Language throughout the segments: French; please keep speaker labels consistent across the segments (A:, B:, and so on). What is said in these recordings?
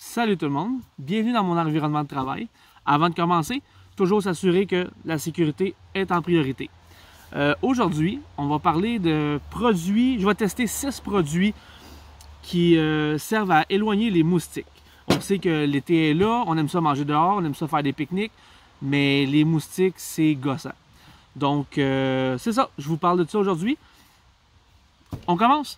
A: Salut tout le monde, bienvenue dans mon environnement de travail. Avant de commencer, toujours s'assurer que la sécurité est en priorité. Aujourd'hui, on va parler de produits, je vais tester 6 produits qui servent à éloigner les moustiques. On sait que l'été est là, on aime ça manger dehors, on aime ça faire des pique-niques, mais les moustiques, c'est gossant. Donc, c'est ça, je vous parle de ça aujourd'hui. On commence?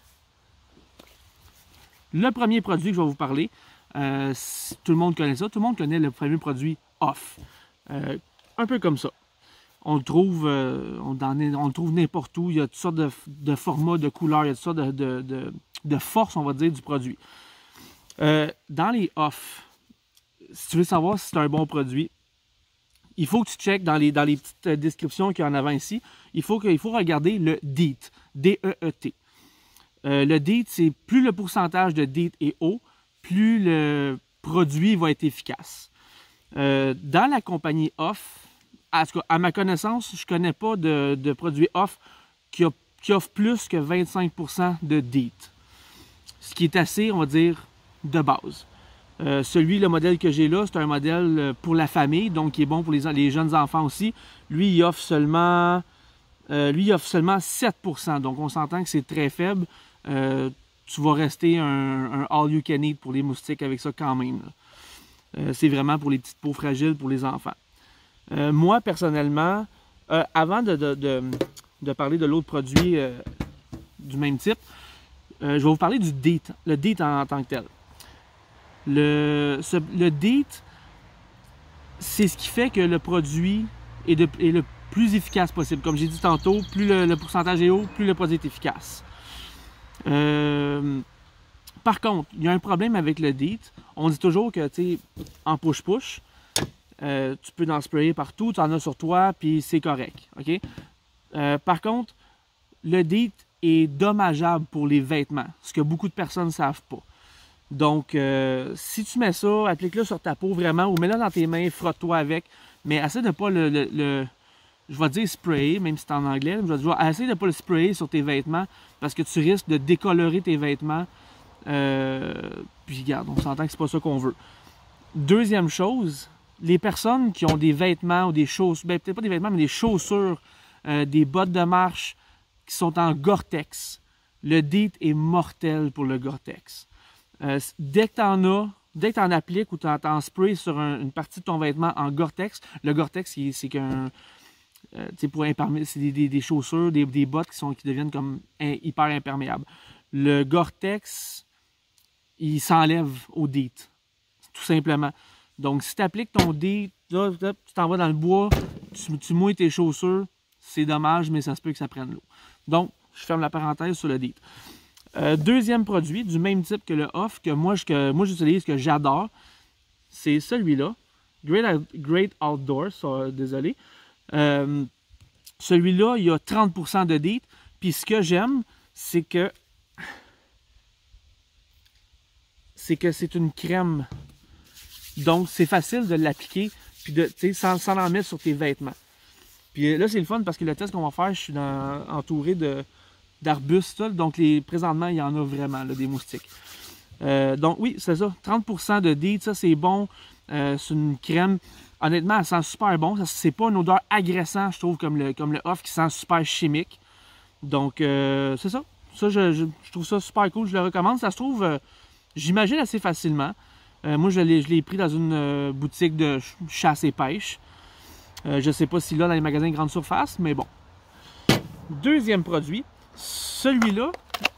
A: Le premier produit que je vais vous parler, tout le monde connaît ça, tout le monde connaît le fameux produit Off. Un peu comme ça. On le trouve, on le trouve n'importe où, il y a toutes sortes de formats, de couleurs, il y a toutes sortes de forces, on va dire, du produit. Dans les Off, si tu veux savoir si c'est un bon produit, il faut que tu checkes dans les petites descriptions qu'il y a en avant ici, il faut regarder le DEET, D-E-E-T. Le DEET, c'est plus le pourcentage de DEET est haut, plus le produit va être efficace. Dans la compagnie Off, à ma connaissance, je ne connais pas de produit Off qui offre plus que 25% de DEET. Ce qui est assez, on va dire, de base. Le modèle que j'ai là, c'est un modèle pour la famille, donc qui est bon pour les jeunes enfants aussi. Lui, il offre seulement 7%, donc on s'entend que c'est très faible. Tu vas rester un all-you-can-eat pour les moustiques avec ça quand même. C'est vraiment pour les petites peaux fragiles, pour les enfants. Moi, personnellement, avant de parler de l'autre produit du même type, je vais vous parler du DEET, le DEET en tant que tel. Le DEET, c'est ce qui fait que le produit est le plus efficace possible. Comme j'ai dit tantôt, plus le pourcentage est haut, plus le produit est efficace. Par contre, il y a un problème avec le DEET. On dit toujours que, tu sais, en push-push, tu peux en sprayer partout, tu en as sur toi, puis c'est correct. Okay? Par contre, le DEET est dommageable pour les vêtements, ce que beaucoup de personnes ne savent pas. Donc, si tu mets ça, applique-le sur ta peau vraiment, ou mets-le dans tes mains, frotte-toi avec, mais essaie de ne pas je vais dire sprayer, même si c'est en anglais, je vais dire, essaie de ne pas le sprayer sur tes vêtements, parce que tu risques de décolorer tes vêtements. Puis regarde, on s'entend que c'est pas ça qu'on veut. Deuxième chose, les personnes qui ont des vêtements ou des chaussures, peut-être pas des vêtements, mais des chaussures, des bottes de marche qui sont en Gore-Tex. Le DEET est mortel pour le Gore-Tex. Dès que tu en appliques ou tu en spray sur une partie de ton vêtement en Gore-Tex, le Gore-Tex, c'est des chaussures, des bottes qui deviennent comme hyper imperméables. Le Gore-Tex, il s'enlève au DEET, tout simplement. Donc, si tu appliques ton DEET, là, tu t'en vas dans le bois, tu mouilles tes chaussures, c'est dommage, mais ça se peut que ça prenne l'eau. Donc, je ferme la parenthèse sur le DEET. Deuxième produit, du même type que le Off, que moi j'utilise, que j'adore, c'est celui-là, Great Outdoors, désolé. Celui-là, il y a 30% de DEET, puis ce que j'aime, c'est que c'est une crème. Donc, c'est facile de l'appliquer puis sans en mettre sur tes vêtements. Puis là, c'est le fun parce que le test qu'on va faire, je suis entouré d'arbustes. Donc, présentement, il y en a vraiment, là, des moustiques. Donc, oui, c'est ça. 30% de DEET, ça, c'est bon. C'est une crème. Honnêtement, elle sent super bon. C'est pas une odeur agressante, je trouve, comme le Off qui sent super chimique. Donc, c'est ça. Ça, je trouve ça super cool. Je le recommande. Ça se trouve... j'imagine assez facilement. Moi, je l'ai pris dans une boutique de chasse et pêche. Je ne sais pas si là, dans les magasins de grande surface, mais bon. Deuxième produit, celui-là.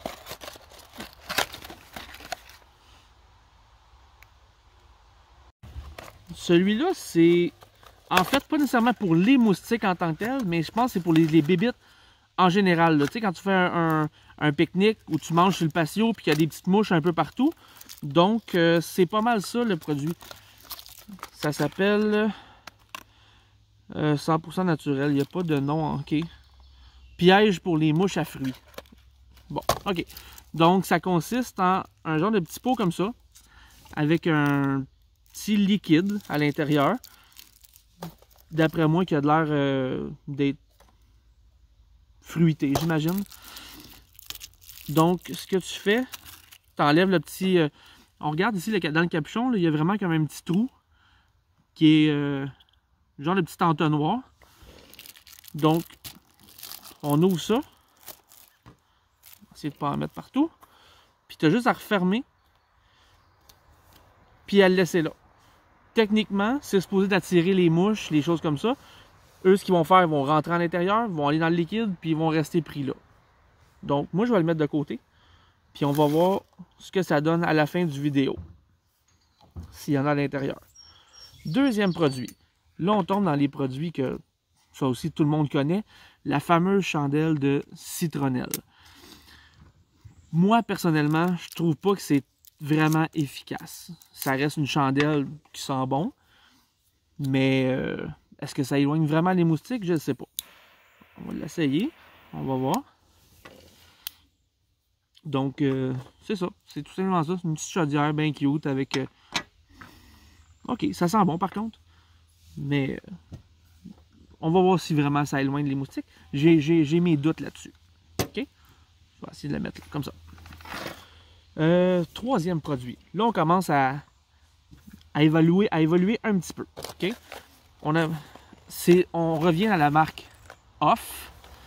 A: Celui-là, c'est en fait pas nécessairement pour les moustiques en tant que tel, mais je pense que c'est pour les bébites en général. Tu sais, quand tu fais un pique-nique où tu manges sur le patio puis qu'il y a des petites mouches un peu partout. Donc, c'est pas mal ça, le produit. Ça s'appelle 100% naturel. Il n'y a pas de nom, OK. Piège pour les mouches à fruits. Bon, OK. Donc, ça consiste en un genre de petit pot comme ça, avec un petit liquide à l'intérieur. D'après moi, qui a de l'air d'être fruité, j'imagine. Donc, ce que tu fais, tu enlèves le petit On regarde ici dans le capuchon, là, il y a vraiment comme un petit trou qui est genre de petit entonnoir. Donc, on ouvre ça. On va essayer de ne pas en mettre partout. Puis tu as juste à refermer. Puis à le laisser là. Techniquement, c'est supposé d'attirer les mouches, les choses comme ça. Eux, ce qu'ils vont faire, ils vont rentrer à l'intérieur, vont aller dans le liquide, puis ils vont rester pris là. Donc, moi, je vais le mettre de côté. Puis on va voir ce que ça donne à la fin du vidéo. S'il y en a à l'intérieur. Deuxième produit. Là, on tombe dans les produits que, ça aussi, tout le monde connaît. La fameuse chandelle de citronnelle. Moi, personnellement, je trouve pas que c'est vraiment efficace. Ça reste une chandelle qui sent bon. Mais est-ce que ça éloigne vraiment les moustiques? Je ne sais pas. On va l'essayer. On va voir. Donc, c'est ça. C'est tout simplement ça. C'est une petite chaudière bien cute avec... OK, ça sent bon par contre. Mais on va voir si vraiment ça éloigne les moustiques. J'ai mes doutes là-dessus. OK? Je vais essayer de la mettre là, comme ça. Troisième produit. Là, on commence à évoluer un petit peu. OK? On revient à la marque Off.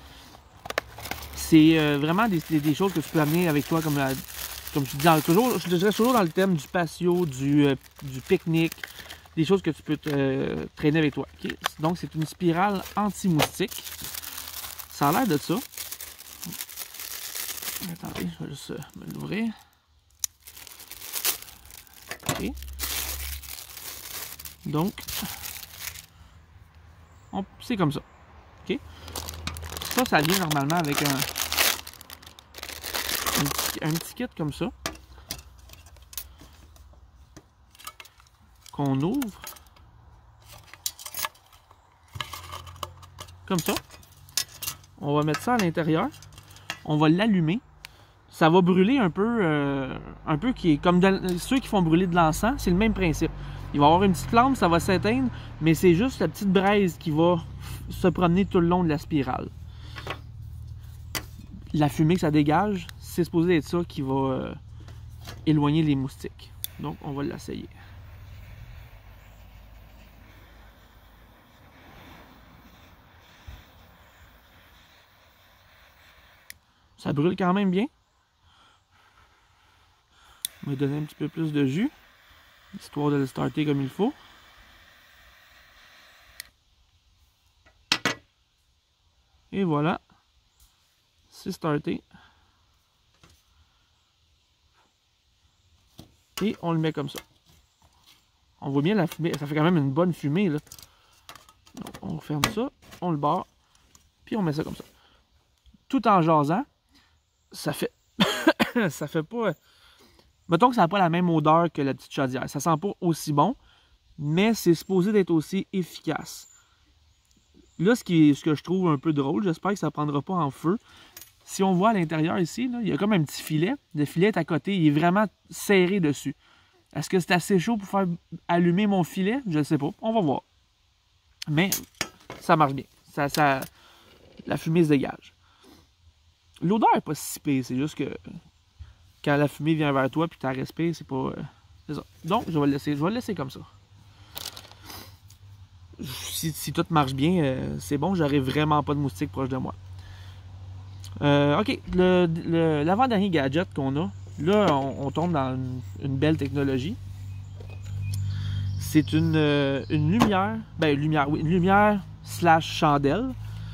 A: C'est vraiment des choses que tu peux amener avec toi, comme je dis, je dirais toujours dans le thème du patio, du pique-nique, des choses que tu peux traîner avec toi. Okay? Donc, c'est une spirale anti-moustique. Ça a l'air de ça. Attendez, je vais juste me l'ouvrir. OK. Donc, c'est comme ça. OK? Ça vient normalement avec un petit kit comme ça. Qu'on ouvre. Comme ça. On va mettre ça à l'intérieur. On va l'allumer. Ça va brûler un peu qui est comme ceux qui font brûler de l'encens. C'est le même principe. Il va y avoir une petite flamme, ça va s'éteindre, mais c'est juste la petite braise qui va se promener tout le long de la spirale. La fumée que ça dégage, c'est supposé être ça qui va éloigner les moustiques. Donc, on va l'essayer. Ça brûle quand même bien. On va donner un petit peu plus de jus, histoire de le starter comme il faut. Et voilà. C'est starté. Et on le met comme ça. On voit bien la fumée. Ça fait quand même une bonne fumée, là. Donc, on ferme ça, on le barre, puis on met ça comme ça. Tout en jasant, ça fait... ça fait pas... Mettons que ça n'a pas la même odeur que la petite chaudière. Ça sent pas aussi bon, mais c'est supposé d'être aussi efficace. Là, ce que je trouve un peu drôle, j'espère que ça ne prendra pas en feu. Si on voit à l'intérieur ici, là, il y a comme un petit filet. Le filet est à côté, il est vraiment serré dessus. Est-ce que c'est assez chaud pour faire allumer mon filet? Je ne sais pas. On va voir. Mais ça marche bien. La fumée se dégage. L'odeur n'est pas si pire, c'est juste que quand la fumée vient vers toi et que tu la respires, c'est pas... c'est ça. Donc, je vais le laisser comme ça. Si tout marche bien, c'est bon, j'aurai vraiment pas de moustiques proche de moi. OK, l'avant-dernier gadget qu'on a, là, on tombe dans une belle technologie. C'est une lumière, oui, une lumière / chandelle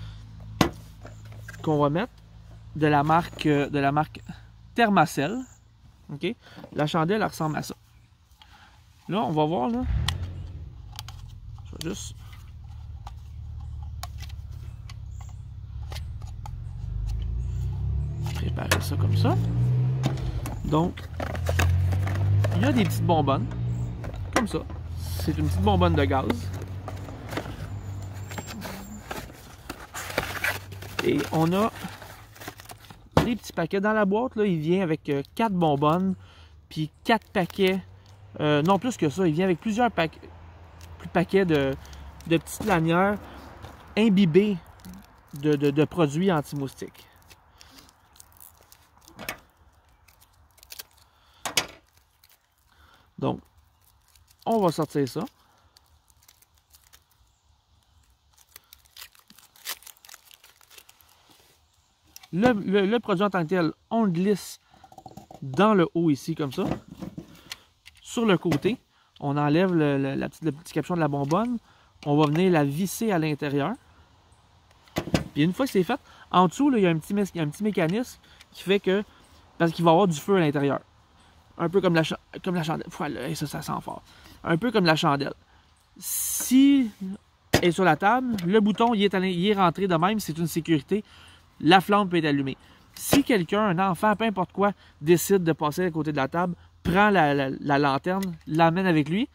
A: qu'on va mettre de la marque Thermacell. OK? La chandelle, elle ressemble à ça. Là, on va voir, là. Je vais juste... préparer ça comme ça. Donc, il y a des petites bonbonnes. Comme ça. C'est une petite bonbonne de gaz. Et on a des petits paquets dans la boîte. Là, il vient avec 4 bonbonnes. Puis 4 paquets. Non, plus que ça. Il vient avec plusieurs paquets de petites lanières imbibées de produits anti-moustiques. Donc, on va sortir ça. Le produit en tant que tel, on le glisse dans le haut ici, comme ça. Sur le côté, on enlève le petit capuchon de la bonbonne. On va venir la visser à l'intérieur. Puis une fois que c'est fait, en dessous, là, il y a un petit mécanisme qui fait que, parce qu'il va y avoir du feu à l'intérieur. Un peu comme la chandelle. Voilà, ça sent fort. Un peu comme la chandelle. Si elle est sur la table, le bouton il est rentré de même, c'est une sécurité. La flamme peut être allumée. Si quelqu'un, un enfant, peu importe quoi, décide de passer à côté de la table, prend la lanterne, l'amène avec lui,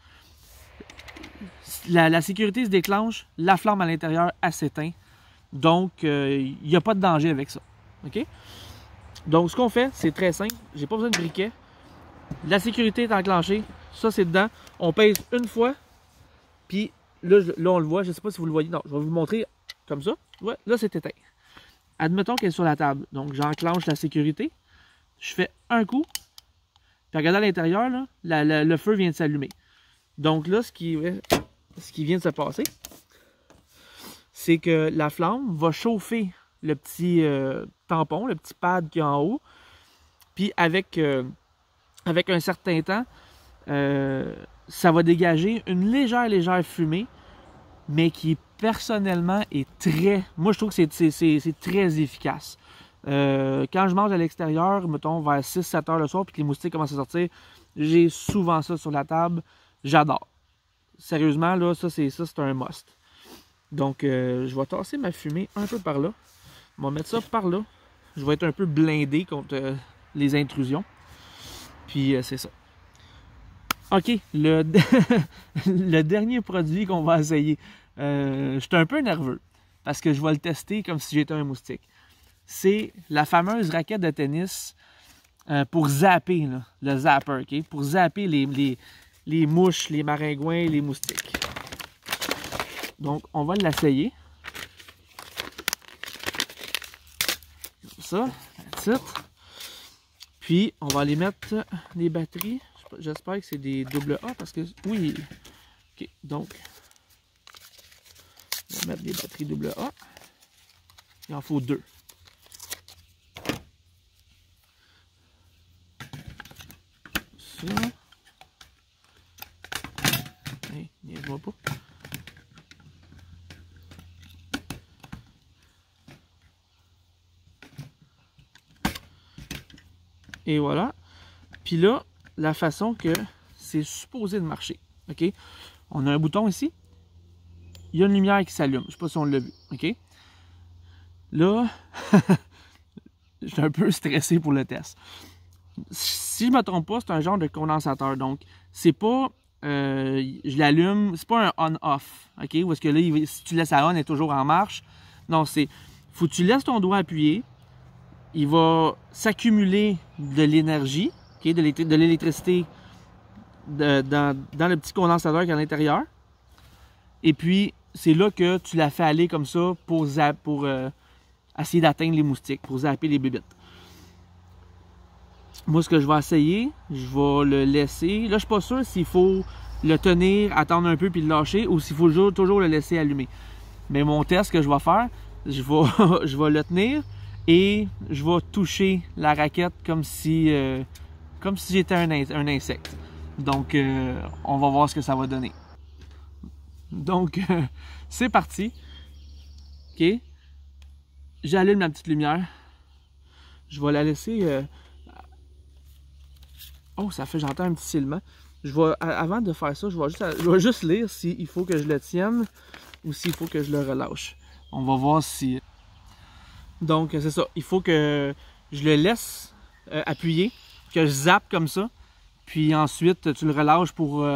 A: la sécurité se déclenche, la flamme à l'intérieur, elle s'éteint. Donc, il n'y a pas de danger avec ça. OK? Donc, ce qu'on fait, c'est très simple. J'ai pas besoin de briquet. La sécurité est enclenchée. Ça, c'est dedans. On pèse une fois. Puis, là, on le voit. Je ne sais pas si vous le voyez. Non, je vais vous le montrer comme ça. Ouais, là, c'est éteint. Admettons qu'elle est sur la table. Donc, j'enclenche la sécurité. Je fais un coup. Puis, regardez à l'intérieur, le feu vient de s'allumer. Donc, là, ce qui vient de se passer, c'est que la flamme va chauffer le petit tampon, le petit pad qui est en haut. Puis, avec un certain temps, ça va dégager une légère fumée, mais qui personnellement est très... Moi, je trouve que c'est très efficace. Quand je mange à l'extérieur, mettons vers 6-7 heures le soir, puis que les moustiques commencent à sortir, j'ai souvent ça sur la table. J'adore. Sérieusement, là, ça c'est un must. Donc, je vais tasser ma fumée un peu par là. On va mettre ça par là. Je vais être un peu blindé contre les intrusions. Puis, c'est ça. OK, le dernier produit qu'on va essayer. Je suis un peu nerveux parce que je vais le tester comme si j'étais un moustique. C'est la fameuse raquette de tennis pour zapper, là, le zapper, OK? Pour zapper les mouches, les maringouins, les moustiques. Donc, on va l'essayer. Comme ça, that's it. Puis, on va aller mettre les batteries. J'espère que c'est des AA parce que... Oui. OK, donc... On va mettre des batteries AA. Il en faut 2. Ça. Hey, niaise-moi pas. Et voilà. Puis là, la façon que c'est supposé de marcher. OK? On a un bouton ici. Il y a une lumière qui s'allume. Je ne sais pas si on l'a vu. OK? Là, je suis un peu stressé pour le test. Si je ne me trompe pas, c'est un genre de condensateur. Donc, c'est pas... je l'allume. C'est pas un on-off. OK? Parce que là, si tu laisses à on, elle est toujours en marche. Non, c'est... Faut que tu laisses ton doigt appuyé. Il va s'accumuler de l'énergie, okay, de l'électricité dans le petit condensateur qui est à l'intérieur. Et puis, c'est là que tu la fais aller comme ça pour essayer d'atteindre les moustiques, pour zapper les bébites. Moi, ce que je vais essayer, je vais le laisser. Là, je ne suis pas sûr s'il faut le tenir, attendre un peu puis le lâcher ou s'il faut toujours le laisser allumer. Mais mon test que je vais faire, je vais le tenir. Et je vais toucher la raquette comme si j'étais un insecte. Donc, on va voir ce que ça va donner. Donc, c'est parti. OK. J'allume la petite lumière. Je vais la laisser... Oh, ça fait, j'entends un petit sifflement. Avant de faire ça, je vais juste lire s'il faut que je le tienne ou s'il faut que je le relâche. On va voir si... Donc, c'est ça. Il faut que je le laisse appuyer, que je zappe comme ça. Puis ensuite, tu le relâches pour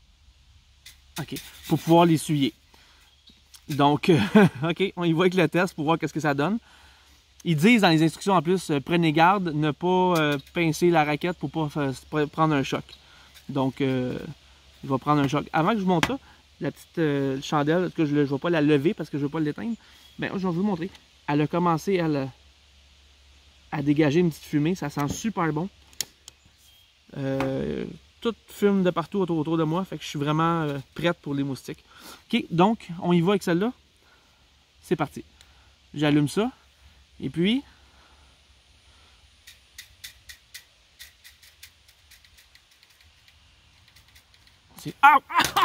A: pouvoir l'essuyer. Donc, OK, on y va avec le test pour voir qu'est-ce que ça donne. Ils disent dans les instructions en plus, prenez garde, ne pas pincer la raquette pour ne pas prendre un choc. Donc, je vais prendre un choc. Avant que je vous montre ça, la petite chandelle, en tout cas, je ne vais pas la lever parce que je ne veux pas l'éteindre. Mais je vais vous montrer. Elle a commencé à dégager une petite fumée. Ça sent super bon. tout fume de partout autour de moi. Fait que je suis vraiment prête pour les moustiques. OK, donc, on y va avec celle-là. C'est parti. J'allume ça. Et puis... c'est... Ah!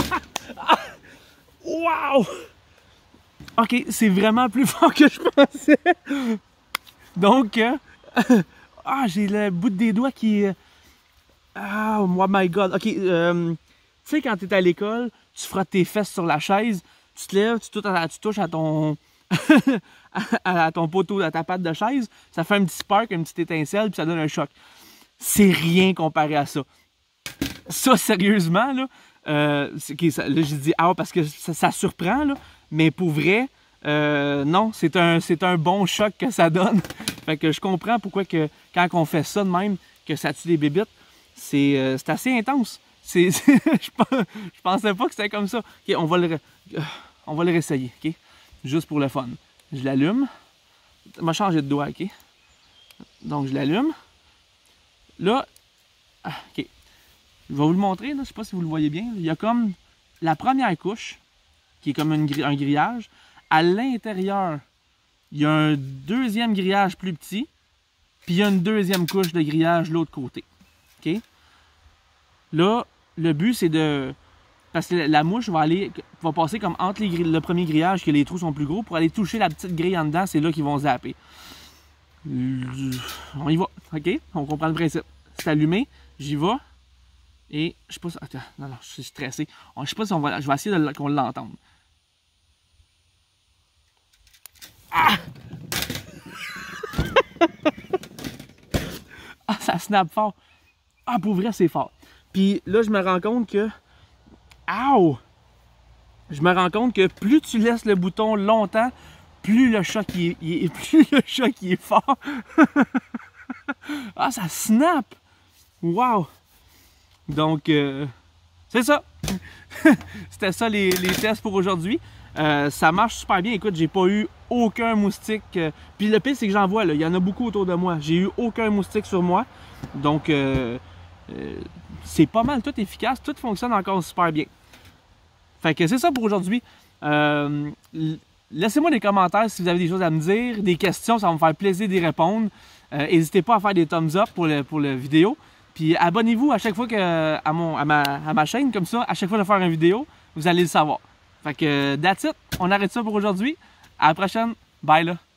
A: Wow! OK, c'est vraiment plus fort que je pensais. Donc, j'ai le bout des doigts qui... oh my God. OK, tu sais, quand tu es à l'école, tu frottes tes fesses sur la chaise, tu te lèves, tu touches à ton... à ton poteau, à ta patte de chaise, ça fait un petit spark, une petite étincelle, puis ça donne un choc. C'est rien comparé à ça. Ça, sérieusement, là, là j'ai dit ah parce que ça surprend, là, mais pour vrai, non, c'est un bon choc que ça donne. Fait que je comprends pourquoi que quand on fait ça de même, que ça tue des bébites, c'est assez intense. Je pensais pas que c'était comme ça. OK, on va le réessayer, OK? Juste pour le fun. Je l'allume. Je vais changer de doigt, OK? Donc, je l'allume. Là, OK. Je vais vous le montrer, là. Je ne sais pas si vous le voyez bien. Il y a comme la première couche, qui est comme un grillage. À l'intérieur, il y a un deuxième grillage plus petit, puis il y a une deuxième couche de grillage de l'autre côté. OK? Là, le but, c'est de... parce que la mouche va passer comme entre le premier grillage, que les trous sont plus gros, pour aller toucher la petite grille en dedans, c'est là qu'ils vont zapper. On y va, OK? On comprend le principe. C'est allumé, j'y vais. Et je sais pas si... attends, non, je suis stressé. Je sais pas si on va... je vais essayer qu'on l'entende. Ah! Ah, ça snap fort. Ah, pour vrai, c'est fort. Puis là, je me rends compte que... Ow! Je me rends compte que plus tu laisses le bouton longtemps, plus le choc est fort. Ah, ça snap! Wow! Donc, c'est ça. C'était ça les tests pour aujourd'hui. Ça marche super bien. Écoute, j'ai pas eu aucun moustique. Puis le pire, c'est que j'en vois, là. Il y en a beaucoup autour de moi. J'ai eu aucun moustique sur moi. Donc, c'est pas mal tout efficace. Tout fonctionne encore super bien. Fait que c'est ça pour aujourd'hui. Laissez-moi des commentaires si vous avez des choses à me dire, des questions, ça va me faire plaisir d'y répondre. N'hésitez pas à faire des thumbs up pour la vidéo. Puis abonnez-vous à chaque fois à ma chaîne, comme ça, à chaque fois de faire une vidéo, vous allez le savoir. Fait que that's it, on arrête ça pour aujourd'hui. À la prochaine, bye là!